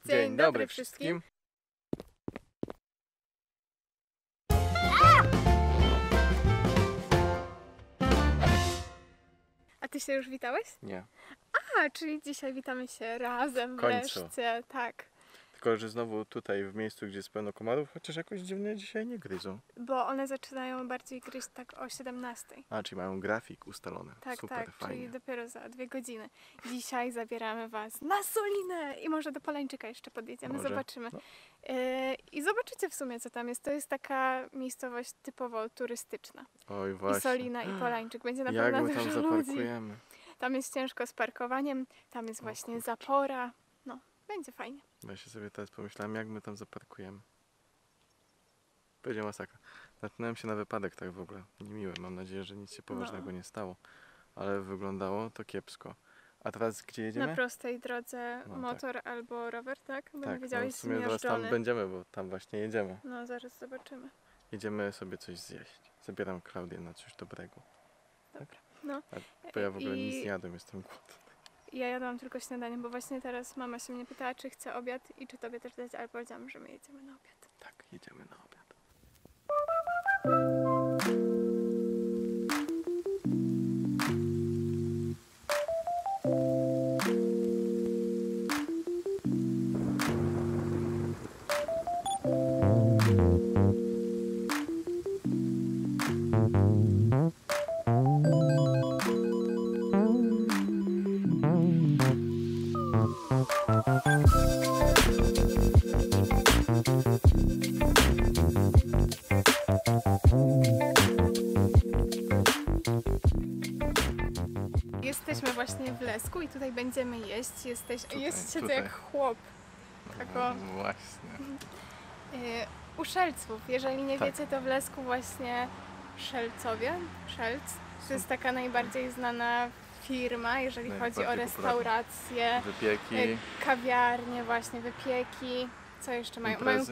Dzień dobry wszystkim. A ty się już witałeś? Nie. A, czyli dzisiaj witamy się razem wreszcie, tak. Tylko, że znowu tutaj w miejscu, gdzie jest pełno komarów, chociaż jakoś dziwnie dzisiaj nie gryzą. Bo one zaczynają bardziej gryźć tak o 17. A, czyli mają grafik ustalony. Tak, super, tak, fajnie. czyli dopiero za 2 godziny. Dzisiaj zabieramy was na Solinę i może do Polańczyka jeszcze podjedziemy, Może. zobaczymy. No. I zobaczycie w sumie, co tam jest. To jest taka miejscowość typowo turystyczna. Oj, właśnie. I Solina, i Polańczyk. Będzie na Jak pewno my tam dużo ludzi. zaparkujemy? Tam jest ciężko z parkowaniem, tam jest właśnie zapora. No, będzie fajnie. Właśnie sobie teraz pomyślałem, jak my tam zaparkujemy. Będzie masakra. Natknąłem się na wypadek tak w ogóle. Niemiłe. Mam nadzieję, że nic się poważnego nie stało. Ale wyglądało to kiepsko. A teraz gdzie jedziemy? Na prostej drodze No, motor albo rower, tak? Bo nie Tak, wiedziałeś, w sumie zaraz tam będziemy, bo tam właśnie jedziemy. No, zaraz zobaczymy. Jedziemy sobie coś zjeść. Zabieram Klaudię na coś dobrego. Dobra. Tak? No. Bo ja w ogóle I- nic nie jadłem, jestem głodny. Ja jadłam tylko śniadanie, bo właśnie teraz mama się mnie pytała, czy chce obiad i czy tobie też dać, ale powiedziałam, że my jedziemy na obiad. Tak, jedziemy na obiad. Jesteśmy właśnie w Lesku i tutaj będziemy jeść. Jesteście tutaj. jak chłop. Tako, No właśnie. u Szelców. Jeżeli nie Tak. wiecie, to w Lesku właśnie Szelcowie, Szelc, to jest taka najbardziej znana firma, jeżeli chodzi o Najbardziej restauracje, Wypieki. kawiarnie, właśnie wypieki. Co jeszcze mają? Imprezy?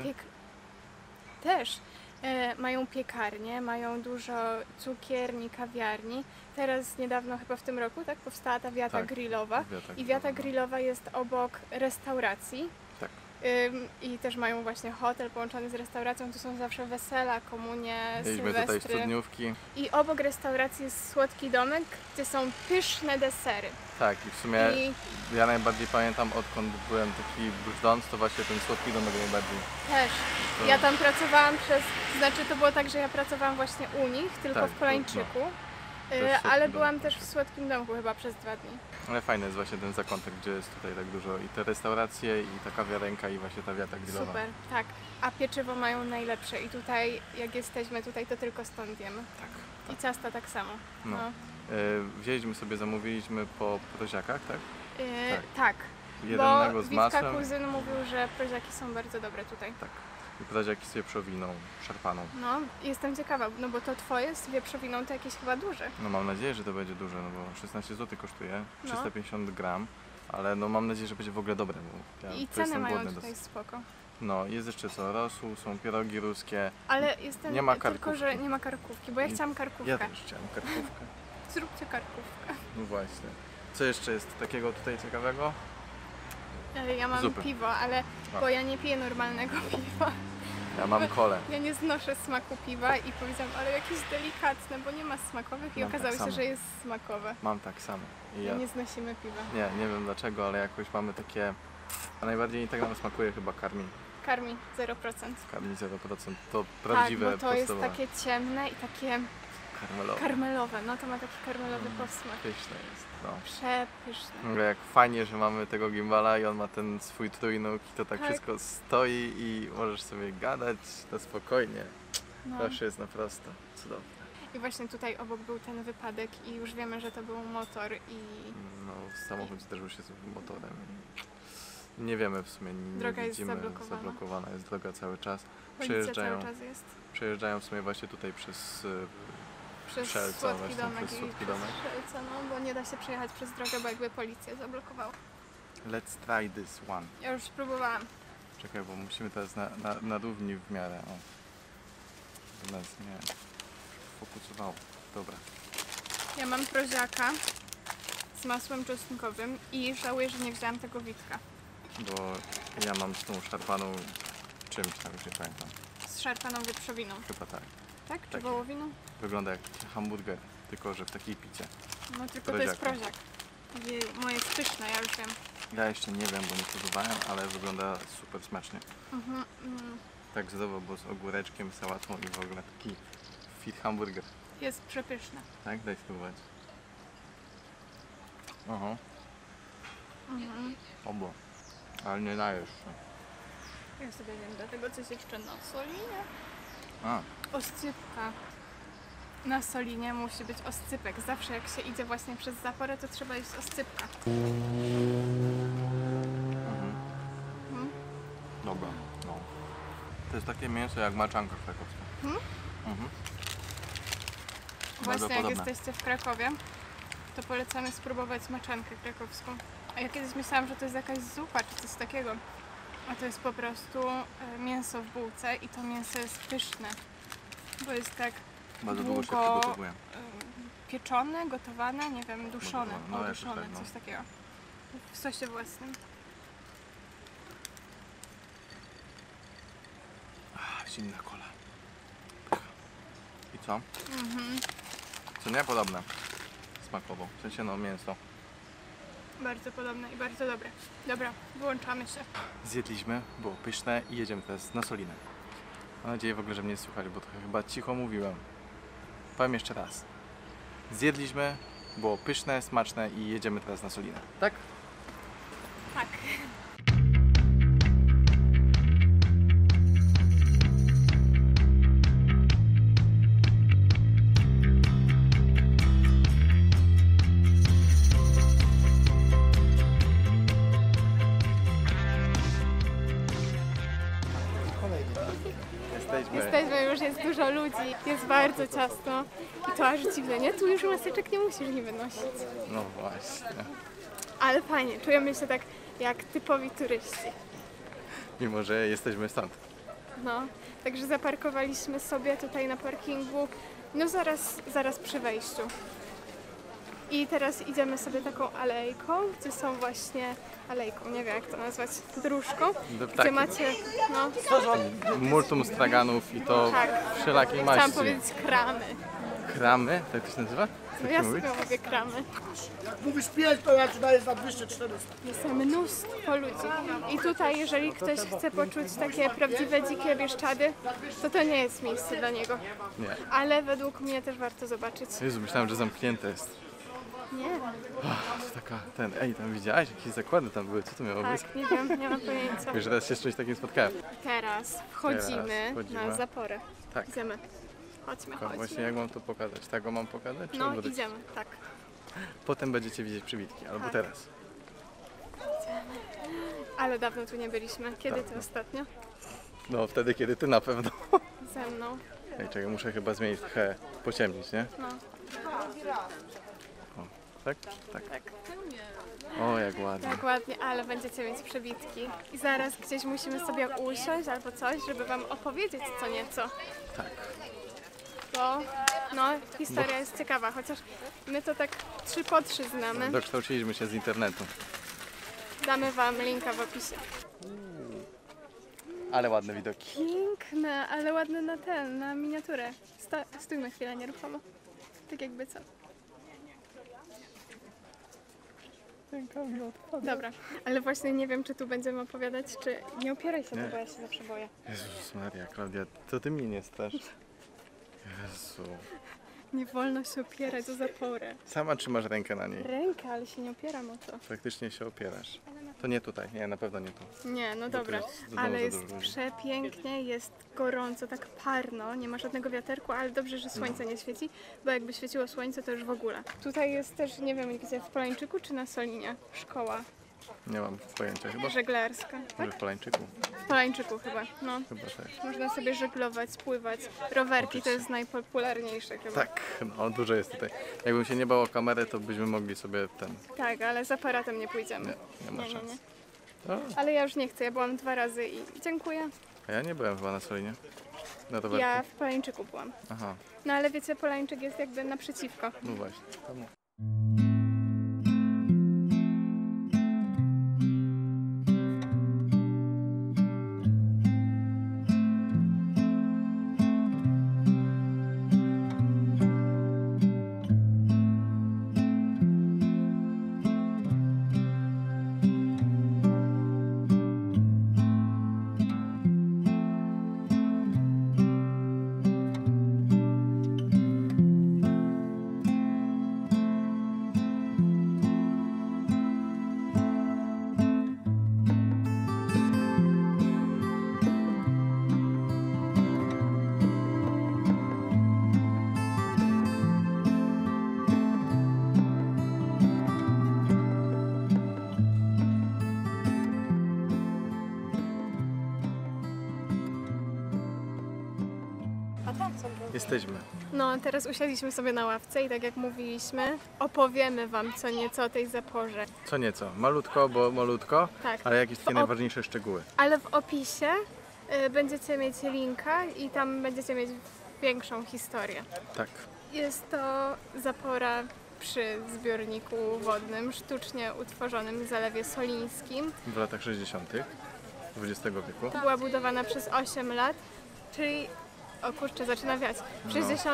Też. Mają piekarnię, mają dużo cukierni, kawiarni. Teraz niedawno, chyba w tym roku, tak, powstała ta wiata Tak, grillowa. I wiata grillowa jest obok restauracji. Tak. I też mają właśnie hotel połączony z restauracją. Tu są zawsze wesela, komunie, Jedźmy tutaj sylwestry. studniówki. I obok restauracji jest słodki domek, gdzie są pyszne desery. Tak, i w sumie I ja najbardziej pamiętam, odkąd byłem taki brzdąc, to właśnie ten słodki domek najbardziej. też. To- Ja tam pracowałam znaczy to było tak, że ja pracowałam właśnie u nich, tylko Tak, w Polańczyku. Też w Słodkim Ale Domku byłam też w właśnie. Słodkim Domku chyba przez 2 dni. Ale fajny jest właśnie ten zakątek, gdzie jest tutaj tak dużo i te restauracje, i ta kawiarenka, i właśnie ta wiata grillowa. Super, tak. A pieczywo mają najlepsze i tutaj, jak jesteśmy tutaj, to tylko stąd jemy. Tak. I ciasta tak samo. No. Wzięliśmy sobie, zamówiliśmy po proziakach, tak? Tak. Jednego Bo z Witka masłem. kuzyn mówił, że proziaki są bardzo dobre tutaj. Tak. I proziaki z wieprzowiną szarpaną. No, jestem ciekawa, no bo to twoje z wieprzowiną to jakieś chyba duże. No mam nadzieję, że to będzie duże, no bo 16 zł kosztuje, No. 350 gram, ale no mam nadzieję, że będzie w ogóle dobre, bo ja I tu ceny jestem mają głodny tutaj dosyć. spoko. No, jest jeszcze co, rosół, są pierogi ruskie. Ale jestem Nie ma tylko, karkówki. że nie ma karkówki, bo ja chciałam karkówkę. Ja też chciałem karkówkę. Zróbcie karkówkę. No właśnie. Co jeszcze jest takiego tutaj ciekawego? Ja mam Zupy. piwo, ale A. bo ja nie piję normalnego piwa. Ja mam kolę. Ja nie znoszę smaku piwa i powiedziałam, ale jakieś delikatne, bo nie ma smakowych i Mam tak okazało się, samo. że jest smakowe. Mam tak samo. I My ja nie znosimy piwa. nie wiem dlaczego, ale jakoś mamy takie... A najbardziej tak nam smakuje chyba karmi. Karmi 0%. Karmi 0%. To prawdziwe, Tak, bo to jest podstawowe. takie ciemne i takie Karmelowe. karmelowe. No to ma taki karmelowy posmak. Pyszne jest, no. Przepyszne. Ale jak fajnie, że mamy tego gimbala i on ma ten swój trójnóg i to tak Tak. wszystko stoi i możesz sobie gadać na spokojnie. No. Zawsze jest na prosto. Cudowne. I właśnie tutaj obok był ten wypadek i już wiemy, że to był motor i No, samochód zderzył się z motorem. Nie wiemy w sumie, nie Droga jest widzimy. zablokowana. Zablokowana jest droga cały czas. policja cały czas jest. Przejeżdżają w sumie właśnie tutaj przez Przez Szelca, Słodki właśnie, Domek przez i Słodki przez Domek. Szelca, no bo nie da się przejechać przez drogę, bo jakby policja zablokowała. Let's try this one. Ja już spróbowałam. Czekaj, bo musimy teraz na równi w miarę. O. To nas nie fokusowało. Dobra. Ja mam proziaka z masłem czosnkowym i żałuję, że nie wzięłam tego Witka. Bo Ja mam z tą szarpaną czymś tam, już nie pamiętam. Z szarpaną wieprzowiną. Chyba tak. Tak? Czy Tak. wołowiną? Wygląda jak hamburger, tylko że w takiej picie. No tylko to jest Proziaku. proziak. Moje jest pyszne, ja już wiem. Ja jeszcze nie wiem, bo nie próbowałem, ale wygląda super smacznie. Mhm. Tak zdrowo, bo z ogóreczkiem, sałatą i w ogóle taki fit hamburger. Jest przepyszne. Tak? Daj spróbować. Aha. Obo. Ale nie dajesz się. Ja sobie wiem, dlatego coś jeszcze na solinie. A, Oscypka. Na solinie musi być oscypek. Zawsze jak się idzie właśnie przez zaporę, to trzeba iść oscypka. dobra. No. To jest takie mięso jak maczanka krakowska. Mhm. Bardzo Właśnie jak podobne. jesteście w Krakowie, to polecamy spróbować maczankę krakowską. A ja kiedyś myślałam, że to jest jakaś zupa czy coś takiego. A to jest po prostu mięso w bułce i to mięso jest pyszne. Bo jest tak Bardzo długo się długo przygotowuję. pieczone, gotowane, nie wiem, duszone. No, O, jakoś duszone, tak, no. coś takiego. W sosie własnym. Zimna kola. I co? Co nie? Podobne. Smakowo. W sensie no mięso. Bardzo podobne i bardzo dobre. Dobra, wyłączamy się. Zjedliśmy, było pyszne i jedziemy teraz na Solinę. Mam nadzieję w ogóle, że mnie słuchali, bo trochę chyba cicho mówiłem. Powiem jeszcze raz. Zjedliśmy, było pyszne, smaczne i jedziemy teraz na Solinę. Tak? Tak. Jesteśmy, już jest dużo ludzi, jest bardzo ciasno i to aż dziwne, nie? Tu już maseczek nie musisz nie wynosić. No właśnie. Ale fajnie, czujemy się tak jak typowi turyści. Mimo, że jesteśmy stąd. No, także zaparkowaliśmy sobie tutaj na parkingu, no zaraz przy wejściu. I teraz idziemy sobie taką alejką, gdzie są właśnie, alejką, nie wiem jak to nazwać, dróżką, gdzie Tak. macie, no, Multum straganów i to tak, wszelakiej chciałam maści. powiedzieć kramy. Kramy? Tak to się nazywa? No Tak ja się mówi? sobie mówię kramy. Mówisz 5, to ja ci daję za 200-400. Jest mnóstwo ludzi. I tutaj, jeżeli ktoś chce poczuć takie prawdziwe dzikie Bieszczady, to nie jest miejsce dla niego. Nie. Ale według mnie też warto zobaczyć. Jezu, myślałem, że zamknięte jest. Nie, To taka, ej, tam widziałaś? Jakieś zakłady tam były, co to miało być? tak, nie wiem, nie mam pojęcia. Wiesz, że raz się z czymś takim spotkałem. Teraz wchodzimy Teraz wchodzimy. na zaporę. Tak. Idziemy. Chodźmy, Właśnie chodźmy. jak mam to pokazać? Tak go mam pokazać? Czy No, odwrócić? idziemy, tak. Potem będziecie widzieć przybitki, albo Tak. teraz. Ale dawno tu nie byliśmy. Kiedy Dawno. ty ostatnio? No wtedy, kiedy ty na pewno. Ze mną. Ej, czekaj, muszę chyba zmienić trochę, pociemnić, nie? No, O, tak? Tak. tak. O, jak ładnie. Tak ładnie, ale będziecie mieć przebitki. I zaraz gdzieś musimy sobie usiąść albo coś, żeby wam opowiedzieć co nieco. Tak. Bo no, historia jest ciekawa, chociaż my to tak 3 po 3 znamy. Dokształciliśmy się z internetu. Damy wam linka w opisie. Ale ładne widoki. Piękne, ale ładne na miniaturę. Stójmy chwilę nieruchomo. Tak jakby co. Dobra, ale właśnie nie wiem, czy tu będziemy opowiadać, czy nie opieraj się, Nie. bo ja się zawsze boję. Jezus Maria, Klaudia, to ty mnie nie strasz. Jezu. Nie wolno się opierać o zaporę. Sama trzymasz rękę na niej. Rękę, ale się nie opieram o to. Faktycznie się opierasz. To nie tutaj, nie, na pewno nie tu. Nie, no Bo tu dobra, jest do domu ale za jest dużo ludzi. przepięknie, jest gorąco, tak parno, nie ma żadnego wiaterku, ale dobrze, że słońce nie świeci, bo jakby świeciło słońce, to już w ogóle. Tutaj jest też, nie wiem gdzie, w Polańczyku czy na Solinie, szkoła Nie mam pojęcia, chyba żeglarska. może w Polańczyku. W Polańczyku chyba, no. Chyba tak. Można sobie żeglować, pływać. Rowerki to jest najpopularniejsze chyba. Tak, no dużo jest tutaj. Jakbym się nie bał o kamerę, to byśmy mogli sobie Tak, ale z aparatem nie pójdziemy. Nie ma Nie, nie, szans. nie. O, Ale ja już nie chcę, ja byłam 2 razy i dziękuję. a ja nie byłem chyba na Solinie. Na rowerku. Ja w Polańczyku byłam. Aha, No ale wiecie, Polańczyk jest jakby naprzeciwko. no właśnie. Tam- Jesteśmy. No, teraz usiedliśmy sobie na ławce i tak jak mówiliśmy, opowiemy Wam co nieco o tej zaporze. Co nieco. Malutko, bo malutko, Tak. ale jakieś takie W najważniejsze szczegóły. Ale w opisie będziecie mieć linka i tam będziecie mieć większą historię. Tak. Jest to zapora przy zbiorniku wodnym, sztucznie utworzonym w Zalewie Solińskim. W latach 60. XX wieku. Była budowana przez 8 lat, czyli, o kurczę, zaczyna wiać, w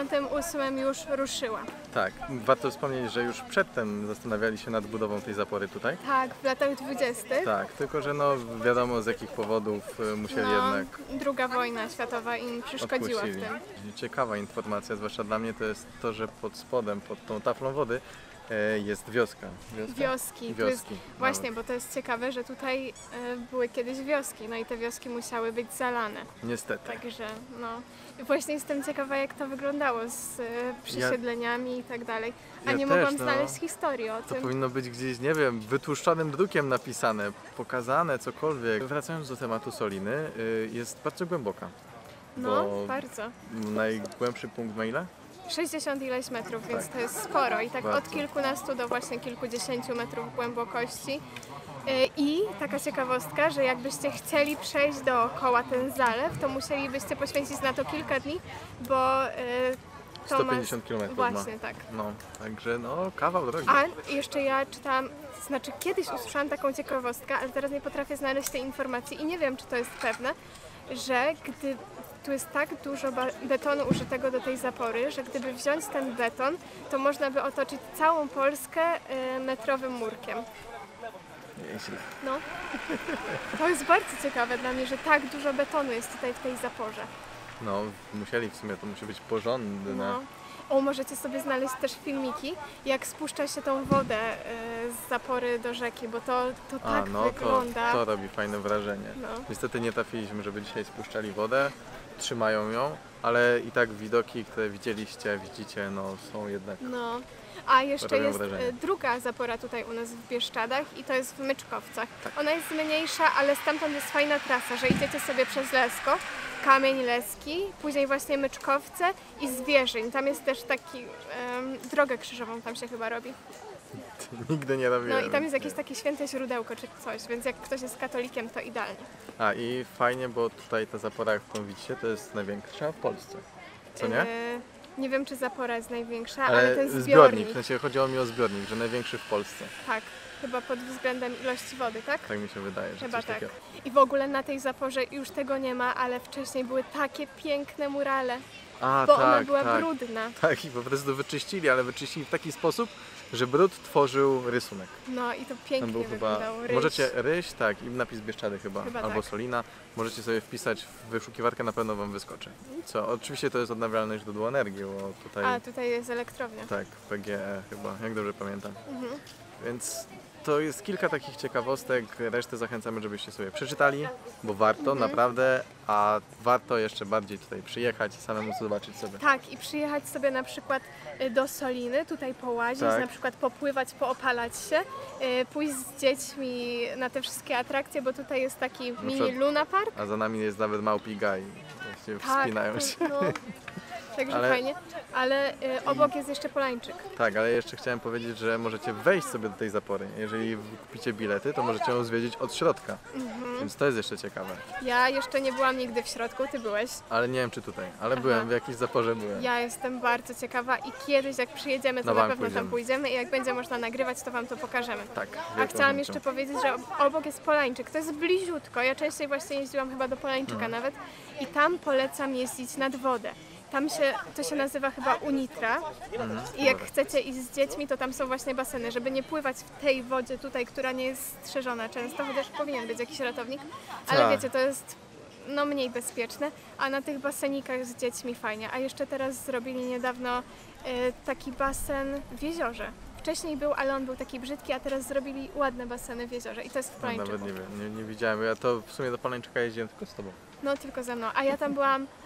68 już ruszyła. Tak. Warto wspomnieć, że już przedtem zastanawiali się nad budową tej zapory tutaj. Tak, w latach 20. Tak, tylko że no wiadomo z jakich powodów musieli jednak Druga wojna światowa im przeszkodziła w odpuścili. tym. Ciekawa informacja, zwłaszcza dla mnie, to jest to, że pod spodem, pod tą taflą wody jest wioska. Wioski. Tu jest, Wioski. właśnie, bo to jest ciekawe, że tutaj były kiedyś wioski, no i te wioski musiały być zalane. Niestety. Także no. I właśnie jestem ciekawa, jak to wyglądało z przesiedleniami i tak dalej. A Ja nie też, mogłam no. znaleźć historii o To tym. powinno być gdzieś, nie wiem, wytłuszczonym drukiem napisane, pokazane, cokolwiek. Wracając do tematu Soliny, jest bardzo głęboka. No, bo bardzo. najgłębszy punkt ma ile? 60 ileś metrów, więc Tak. to jest sporo. I tak Bardzo. od kilkunastu do właśnie kilkudziesięciu metrów głębokości. I taka ciekawostka, że jakbyście chcieli przejść dookoła ten zalew, to musielibyście poświęcić na to kilka dni, bo to 150 km ma. Właśnie, tak. No, także no, kawał drogi. A jeszcze ja czytałam, to znaczy kiedyś usłyszałam taką ciekawostkę, ale teraz nie potrafię znaleźć tej informacji i nie wiem, czy to jest pewne, że gdy tu jest tak dużo betonu użytego do tej zapory, że gdyby wziąć ten beton, to można by otoczyć całą Polskę metrowym murkiem. Nieźle. No. To jest bardzo ciekawe dla mnie, że tak dużo betonu jest tutaj w tej zaporze. No, musieli w sumie, to musi być porządne. No. O, możecie sobie znaleźć też filmiki, jak spuszcza się tą wodę z zapory do rzeki, bo to tak no wygląda. to robi fajne wrażenie. No. Niestety nie trafiliśmy, żeby dzisiaj spuszczali wodę, trzymają ją, ale i tak widoki, które widzicie, no są jednak. No. A jeszcze Robią jest wrażenie. druga zapora tutaj u nas w Bieszczadach i to jest w Myczkowcach. Tak. Ona jest mniejsza, ale stamtąd jest fajna trasa, że idziecie sobie przez Lesko, Kamień Leski, później właśnie Myczkowce i Zwierzyń. Tam jest też taki, drogę krzyżową tam się chyba robi. Nigdy nie robiłem. No i tam jest więc jakieś takie święte źródełko czy coś, więc jak ktoś jest katolikiem, to idealnie. nie. A i fajnie, bo tutaj ta zapora, którą widzicie, to jest największa w Polsce. Co nie? Nie wiem, czy zapora jest największa, ale ten zbiornik, zbiornik, w sensie chodziło mi o zbiornik, że największy w Polsce. tak, chyba pod względem ilości wody, tak? Tak mi się wydaje, że Chyba coś tak. takiego. I w ogóle na tej zaporze już tego nie ma, ale wcześniej były takie piękne murale, A, bo tak, ona była tak. brudna. Tak, i po prostu wyczyścili, ale wyczyścili w taki sposób, że brud tworzył rysunek. No i to Tam pięknie był chyba, wyglądał. Ryś. możecie ryś, tak, i napis Bieszczady chyba, Chyba albo tak. Solina. Możecie sobie wpisać w wyszukiwarkę, na pewno wam wyskoczy. Co, oczywiście to jest odnawialne źródło energii, bo tutaj, A tutaj jest elektrownia. tak, PGE chyba, jak dobrze pamiętam. Mhm. Więc to jest kilka takich ciekawostek, resztę zachęcamy, żebyście sobie przeczytali, bo warto, naprawdę, a warto jeszcze bardziej tutaj przyjechać i samemu zobaczyć sobie. Tak, i przyjechać sobie na przykład do Soliny, tutaj połazić, Tak. na przykład popływać, poopalać się, pójść z dziećmi na te wszystkie atrakcje, bo tutaj jest taki mini przykład- Luna Park. A za nami jest nawet małpi gaj, właśnie wspinają Tak, się. no. Także Ale- fajnie, ale obok jest jeszcze Polańczyk. Tak, ale jeszcze chciałem powiedzieć, że możecie wejść sobie do tej zapory. Jeżeli kupicie bilety, to możecie ją zwiedzić od środka, więc to jest jeszcze ciekawe. Ja jeszcze nie byłam nigdy w środku, ty byłeś. Ale nie wiem czy tutaj, ale byłem, w jakiejś zaporze byłem. Ja jestem bardzo ciekawa i kiedyś jak przyjedziemy, to Na na bank pewno tam pójdziemy. pójdziemy i jak będzie można nagrywać, to wam to pokażemy. Tak, A wielką chciałam chęcią. jeszcze powiedzieć, że obok jest Polańczyk. To jest bliziutko. Ja częściej właśnie jeździłam chyba do Polańczyka nawet i tam polecam jeździć nad wodę. Tam to się nazywa chyba Unitra i jak chcecie iść z dziećmi, to tam są właśnie baseny, żeby nie pływać w tej wodzie tutaj, która nie jest strzeżona często, chociaż powinien być jakiś ratownik, ale Tak. wiecie, to jest no mniej bezpieczne, a na tych basenikach z dziećmi fajnie. A jeszcze teraz zrobili niedawno taki basen w jeziorze. Wcześniej był, ale on był taki brzydki, a teraz zrobili ładne baseny w jeziorze i to jest w No, Polańczyku. nawet nie wiem, nie widziałem. Ja to w sumie do Polańczyka jeździłem tylko z tobą. No tylko ze mną. A ja tam byłam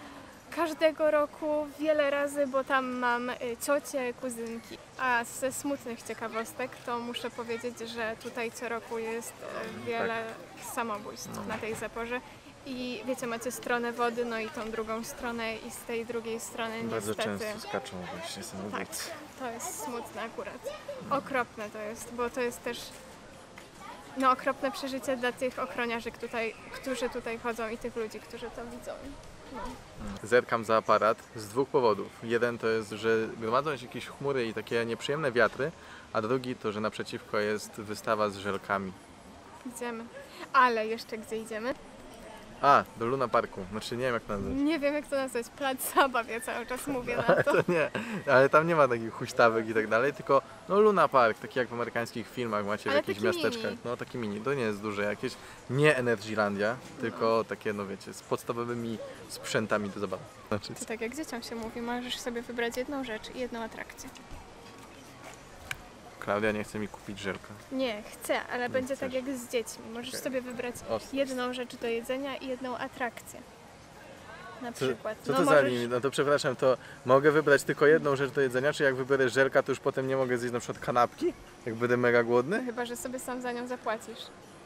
każdego roku wiele razy, bo tam mam ciocie, kuzynki. A ze smutnych ciekawostek to muszę powiedzieć, że tutaj co roku jest wiele samobójstw na tej zaporze. I wiecie, macie stronę wody, no i tą drugą stronę i z tej drugiej strony Bardzo niestety... często skaczą właśnie Tak, samobójcy. to jest smutne akurat. Okropne to jest, bo to jest też no, okropne przeżycie dla tych ochroniarzy, którzy tutaj chodzą i tych ludzi, którzy to widzą. No. Zerkam za aparat z dwóch powodów. Jeden to jest, że gromadzą się jakieś chmury i takie nieprzyjemne wiatry, a drugi to, że naprzeciwko jest wystawa z żelkami. Idziemy. Ale jeszcze gdzie idziemy? A, do Luna Parku. Znaczy nie wiem jak to nazwać. Nie wiem jak to nazwać, plac zabaw, ja cały czas mówię na to. To nie, ale tam nie ma takich huśtawek i tak dalej, tylko no Luna Park, taki jak w amerykańskich filmach macie w Ale jakichś taki miasteczkach. mini. No taki mini, to nie jest duże jakieś, nie Energylandia, tylko takie no wiecie, z podstawowymi sprzętami do zabawy. Znaczy, To tak jak dzieciom się mówi, możesz sobie wybrać jedną rzecz i jedną atrakcję. Klaudia nie chce mi kupić żelka. Nie, chcę, ale będzie tak chcesz. jak z dziećmi. Możesz Okej. sobie wybrać Ostro. jedną rzecz do jedzenia i jedną atrakcję. Na przykład. Co No to za możesz- limit? No to przepraszam, to mogę wybrać tylko jedną rzecz do jedzenia, czy jak wybiorę żelka, to już potem nie mogę zjeść na przykład kanapki? Jak będę mega głodny? Chyba, że sobie sam za nią zapłacisz.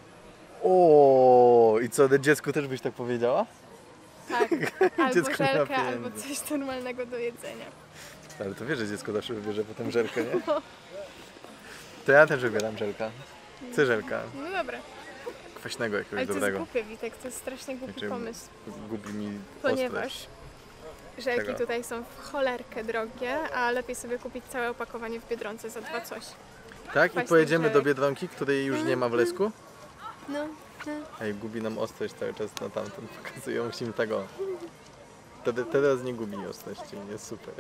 O, i co, dziecku też byś tak powiedziała? Tak, albo Dziecko nie ma żelkę, albo pieniędzy. coś normalnego do jedzenia. Ale to wiesz, że dziecko zawsze wybierze potem żelkę, nie? To ja też wybieram żelka. Chcę żelka. No dobra, Kwaśnego jakiegoś ale to jest dobrego. głupie, Witek, to jest strasznie głupi Znaczy, pomysł. Gubi mi Ponieważ ostrość. żelki Czego? tutaj są w cholerkę drogie, a lepiej sobie kupić całe opakowanie w Biedronce za 2 coś. Tak? I kwaśnych pojedziemy do żelek. Biedronki, której już nie ma w Lesku? No, Ej, gubi nam ostrość cały czas na tamten. Pokazują, musimy tego... Teraz nie gubi ostrości, jest super.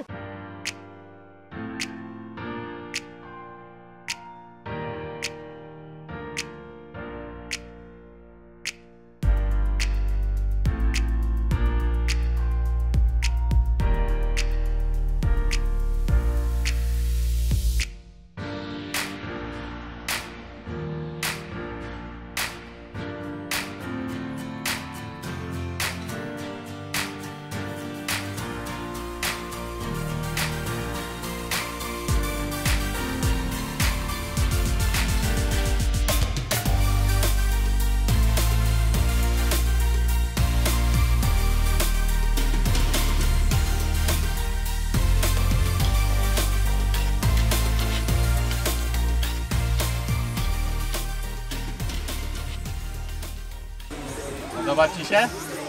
Podoba Ci się?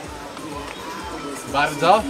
Bardzo?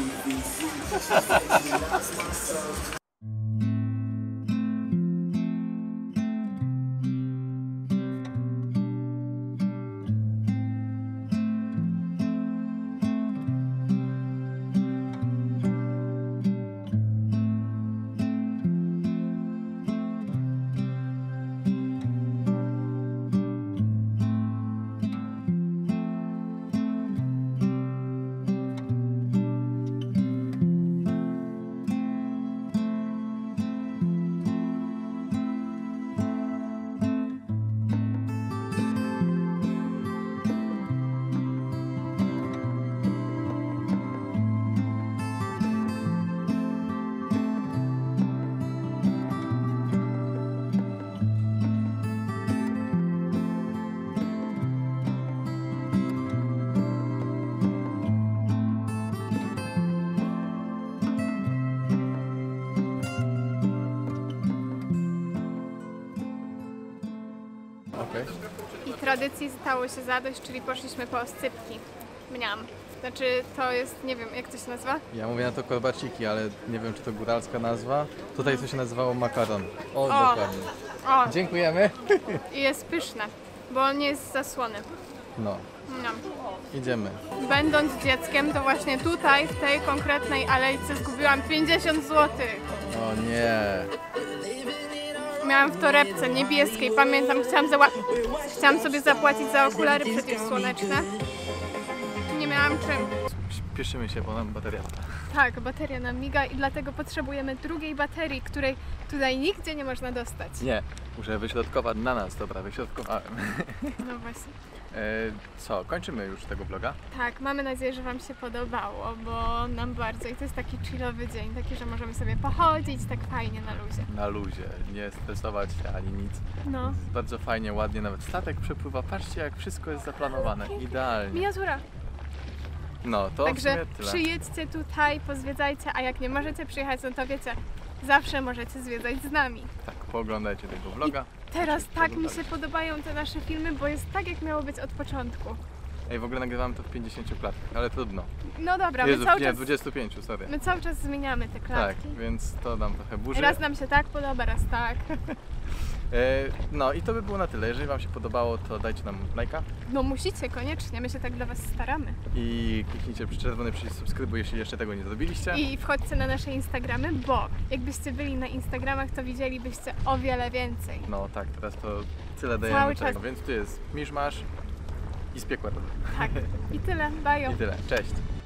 Okej. i tradycji stało się zadość, czyli poszliśmy po oscypki. Mniam. Znaczy to jest, nie wiem, jak to się nazywa? Ja mówię na to korbaciki, ale nie wiem czy to góralska nazwa. Tutaj to się nazywało makaron. O, O. dokładnie. O, Dziękujemy. i jest pyszne, bo on nie jest zasłony. No, Mniam. idziemy. Będąc dzieckiem, to właśnie tutaj, w tej konkretnej alejce zgubiłam 50 zł. O nie. Miałam w torebce niebieskiej, pamiętam, chciałam sobie zapłacić za okulary przeciwsłoneczne. Nie miałam czym. Spieszymy się, bo nam bateria pada. Tak, bateria nam miga i dlatego potrzebujemy drugiej baterii, której tutaj nigdzie nie można dostać. Nie, Muszę wyśrodkować na nas, dobra, wyśrodkowałem. No właśnie. Co, kończymy już tego vloga? Tak, mamy nadzieję, że Wam się podobało, bo nam bardzo i to jest taki chillowy dzień, taki, że możemy sobie pochodzić tak fajnie na luzie. Na luzie, nie stresować się ani nic. No. Jest bardzo fajnie, ładnie, nawet statek przepływa. Patrzcie, jak wszystko jest zaplanowane, idealnie. Miniatura. No, to w Także sumie tyle. przyjedźcie tutaj, pozwiedzajcie, a jak nie możecie przyjechać, no to wiecie, zawsze możecie zwiedzać z nami. Tak, pooglądajcie tego vloga. Teraz tak mi Oglądajcie. się podobają te nasze filmy, bo jest tak, jak miało być od początku. Ej, w ogóle nagrywamy to w 50 klatkach, ale trudno. No dobra, Jezu, my cały nie, czas 25, sorry. My cały czas zmieniamy te Tak, klatki. więc to nam trochę burzy. Raz nam się tak podoba, raz tak. No i to by było na tyle. Jeżeli Wam się podobało, to dajcie nam lajka No musicie, koniecznie, my się tak dla Was staramy. i kliknijcie czerwony przycisk subskrybuj, jeśli jeszcze tego nie zrobiliście. I wchodźcie na nasze Instagramy, bo jakbyście byli na Instagramach, to widzielibyście o wiele więcej. No tak, teraz to tyle Cały dajemy czas. tego, więc tu jest miszmasz i z piekła. Tak. I tyle, bajo. I tyle, cześć!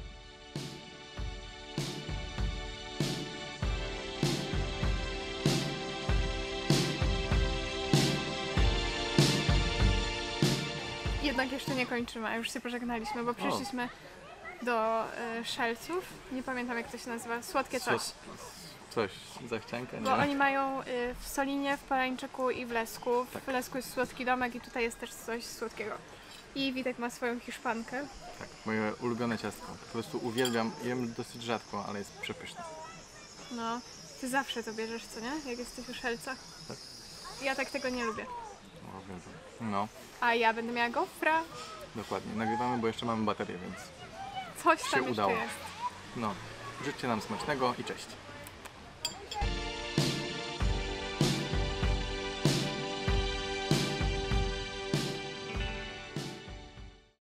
Jednak jeszcze nie kończymy, a już się pożegnaliśmy, bo przyszliśmy do Szelców. Nie pamiętam, jak to się nazywa. Słodkie coś. Coś, zachcianka, Bo nie? oni mają w Solinie, w Polańczyku i w Lesku. W Lesku jest słodki domek i tutaj jest też coś słodkiego. I Witek ma swoją hiszpankę. Tak, moje ulubione ciastko. Po prostu uwielbiam, jem dosyć rzadko, ale jest przepyszne. No, ty zawsze to bierzesz, co nie? Jak jesteś u Szelcach. Tak. Ja tak tego nie lubię. O, wiem, że- No, A ja będę miała gofra. dokładnie. Nagrywamy, bo jeszcze mamy baterię, więc Coś tam Się jeszcze udało. jest. no. Życzcie nam smacznego i cześć.